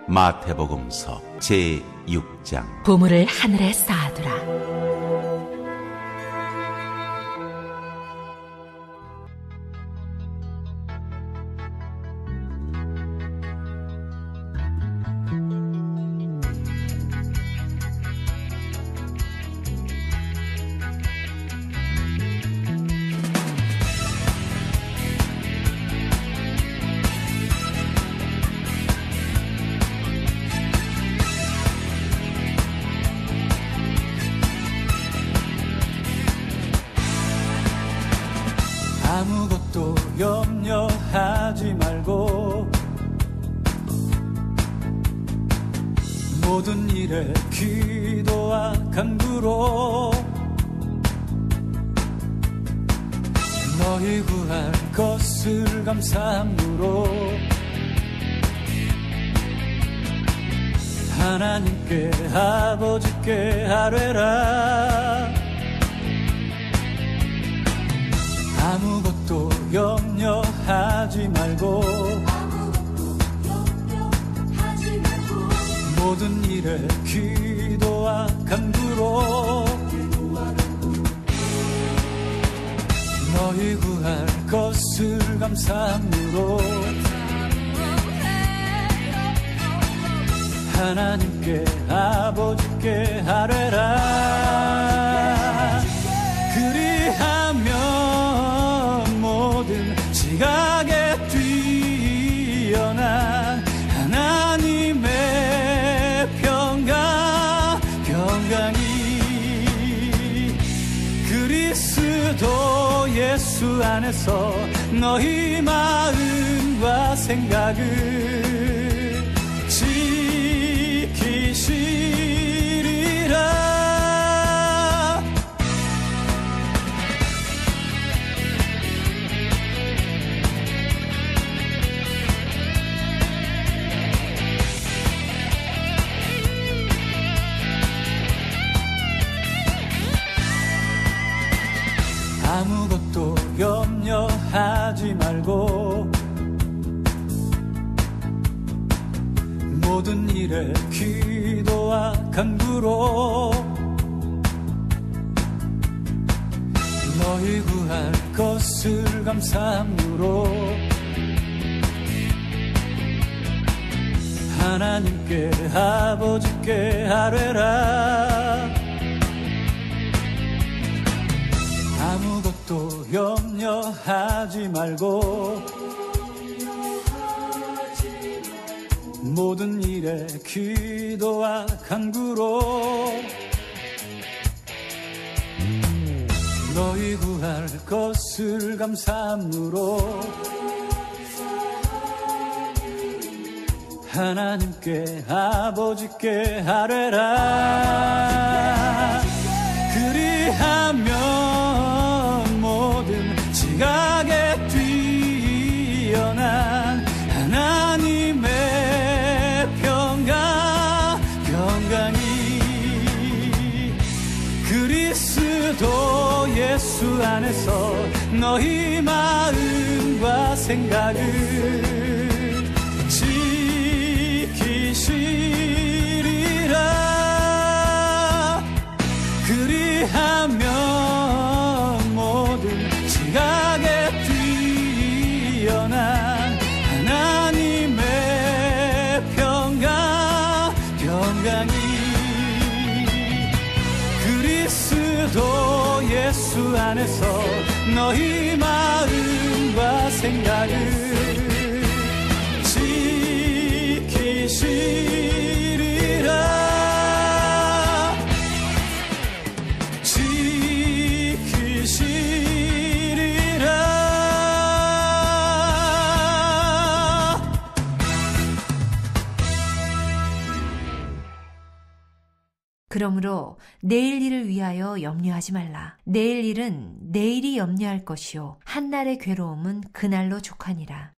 마태복음서 제6장. 보물을 하늘에 쌓아두라. 아무것도 염려하지 말고 모든 일에 기도와 간구로 너희 구할 것을 감사함으로 하나님께 아버지께 아뢰라. 아무것도 염려하지 말고 모든 일에 기도와 간구로 너희 구할 것을 감사함으로 하나님께 아버지께 아뢰라. 그리하면 모든 지각에 뛰어난 하나님의 평강이 그리스도 예수 안에서 너희 마음과 생각을 지키시리라. 아무것도 염려하지 말고 모든 일에 기도와 간구로 너희 구할 것을 감사함으로 하나님께 아버지께 아뢰라. 아무것도 염려하지 말고 모든 일에 기도와 간구로 너희 구할 것을 감사함으로 하나님께 아버지께 아뢰라. 그리하면 모든 지각에 뛰어난 하나님의 평강이 그리스도 예수 안에서 너희 마음과 생각을 지키시리라. 그리하면 모든 지각에 뛰어난 하나님의 평강이 그리스도 예수 안에서 너희 마음과 생각을 지키시리라. 그러므로 내일 일을 위하여 염려하지 말라. 내일 일은 내일이 염려할 것이요 한날의 괴로움은 그날로 족하니라.